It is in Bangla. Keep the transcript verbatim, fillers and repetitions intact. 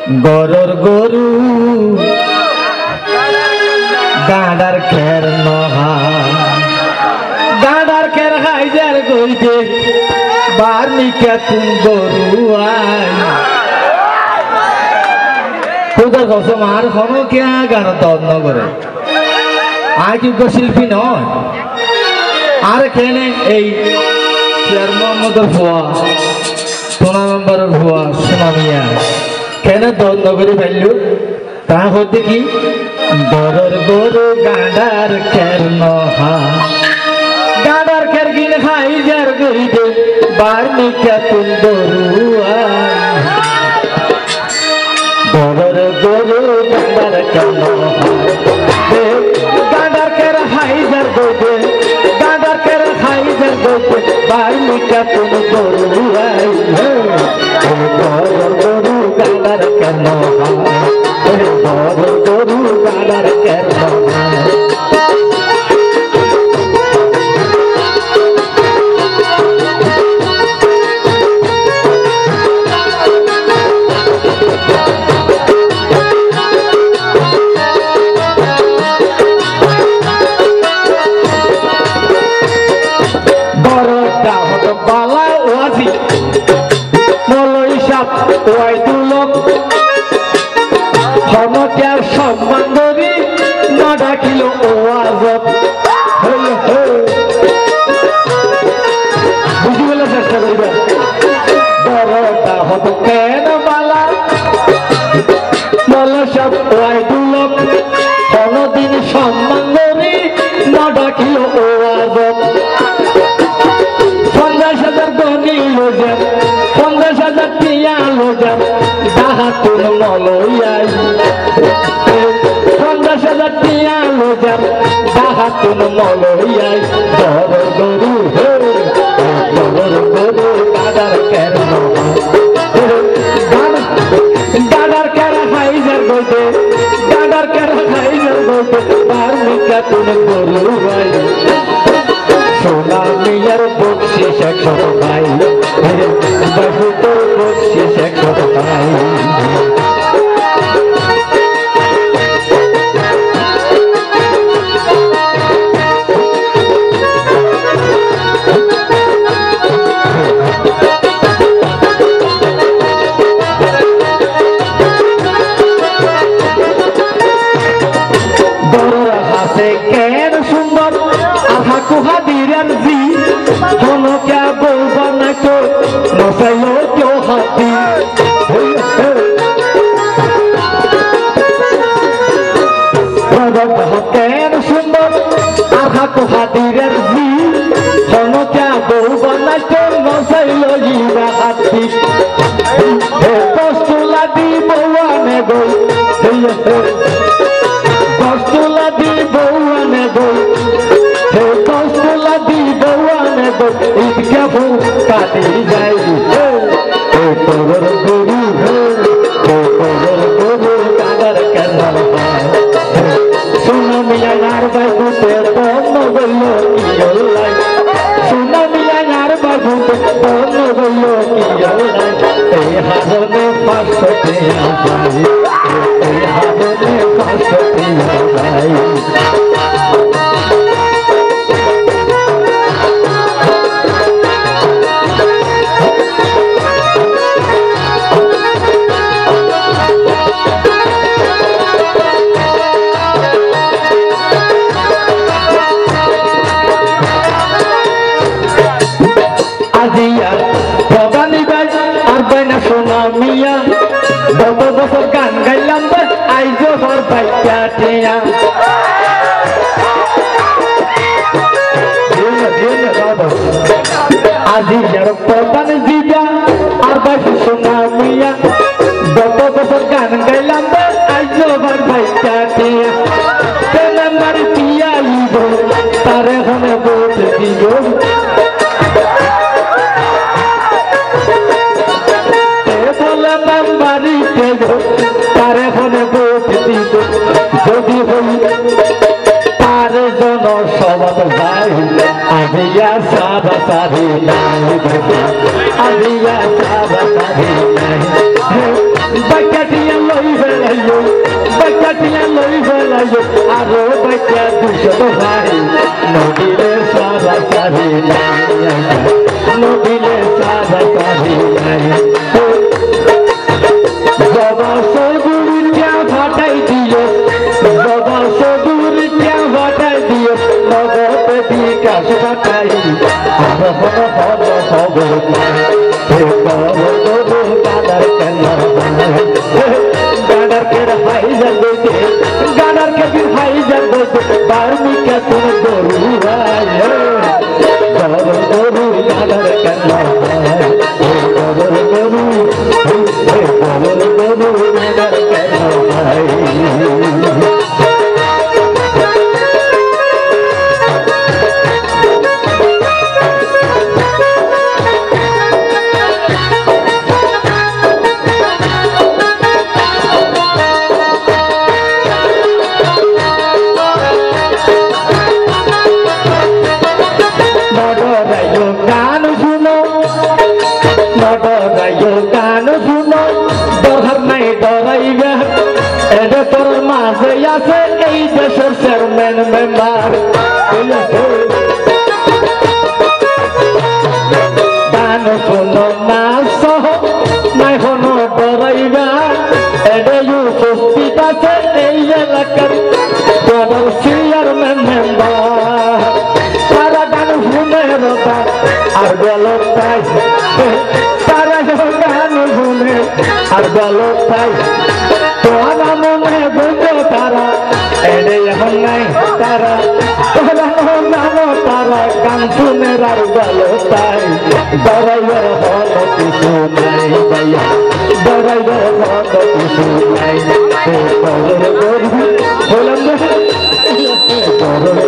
গরর গরু গাঁডার খের নহা গাঁডার খের হাইজার গইতে বার নিকা তুম গরু আই তোদের কসম আর কোনো কে গান তন্ন করে আয় কি শিল্পী নয় আর এখানে এই চেয়ার মোহাম্মদের ভুয়া সোনা মেম্বারের ভুয়া সোনা মিয়া কেন তন্ন করে ফেললু তা হতে কি গরর গরু গাঁডার খের নহা গাঁডার খের কিন খাই যার গইতে বার নিকা তুম গরু আই গরর গরু গাঁডার খের নহা গাঁডার খের হাইজার গইতে গাঁডার খের হাইজার গইতে বার নিকা তুম গরু আই গরর গরু গাঁডার খের নহা গরর গরু গাঁডার খের নহা ওই দুলক হনকার সম্মান ধরি না ডাকিল ও আজব বুঝি বলে চেষ্টা করিবা বড়টা হত কেন বালা বল সব ওই দুলক হনদিন সম্মান ধরি না ডাকিল ও আজব পঞ্চাশ হাজার ধনী লোজেন পঞ্চাশ হাজার টিয়া লোজেন ডাহাতুন মলয়াই পঞ্চাশ হাজার টিয়া লোজেন ডাহাতুন মলয়াই গরর গরু গরর গরু গাঁডার খের নহা গাঁডার খের হাইজার গইতে গাঁডার খের হাইজার গইতে বার নিকা তুন গরু আই সোনা মিয়ার বকশিস একশো পাই বহুত বকশিস একশো পাই বড় হাসে কেন সুন্দর আহা কুহা দিরের জি হলো কে বলবা না তো নসাইলো কেউ হাতি কেন সুন্দর আহা কুহা দিরের জি হলো কে বলবা না তো নসাইলো ইবা হাতি কষ্টলা দি বউয়ানে গই কষ্টলা দি বউয়ানে গই কষ্টলা দি বউয়ানে গই ইদকে বউ কাটি যাই গরর গরু গরর গরু গাঁডার খের নহা সোনা মিয়া আর বাবুতে তন্ন গইল কি লাই সোনা মিয়া আর বাবুতে তন্ন গইল কি লাই এই হাজনে পাঁচশো টিয়া যাই এই হাজনে পাঁচশো টিয়া যাই সোনা মিয়া গত বছর গান গাইলাম আইজ হর বাইকা টিয়া আজি যার প্রধান জিজা আর বাকি সোনা মিয়া গত বছর গান গাইলাম আইজ হর বাইকা টিয়া নাম্বার টিয়া ইব তারে হনে ভোট দিব তারে হনে ভোট দিব যদি হই তার জন সবাদ যাই আমি সাবা সারি নাই আমি সাবা সারি নাই বাচ্চাটিয়া লই ফেলাইও বাচ্চাটিয়া লই ফেলাইও আরো বাচ্চা দুশো ভাই নদীরে সারা সারি নদীরে সারা সারি বাবা সগুরিটা ফাটাই দিও বাবা সগুরিটা ফাটাই দিও নগদ বিকাশ ফাটাই আর হল হল খবর গাডার কেন গাডার কে হাই যাবে গাডার কে भी হাই যাবে বার্মিকা তুমি গরু ভাই গরু গরু গাডার কেন গরু গরু গরু গরু গাডার কেন ভাই গান শুনো দরকার নাই ডরাইবে এটা তোর মাঝে আছে এই দেশের চেয়ারম্যান মেম্বার গান শুনো না সহ নাই হনো ডরাইবা এটা উপস্থিত আছে এই এলাকার তোর চেয়ারম্যান মেম্বার তারা গান শুনে রোদা আর গেল তাই তারা গান শুনে আর গেল তাই তোরা মনে বুঝো তারা এডে এখন নাই তারা তোরা জানো তারা গান শুনে আর গেল তাই ডরাইবার হল কিছু নাই ভাইয়া ডরাইবার হল কিছু নাই বললাম